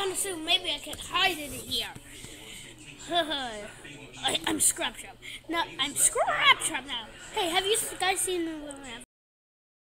found a suit. Maybe I can hide it here. I'm Scraptrap. No, I'm Scraptrap now. Hey, have you guys seen the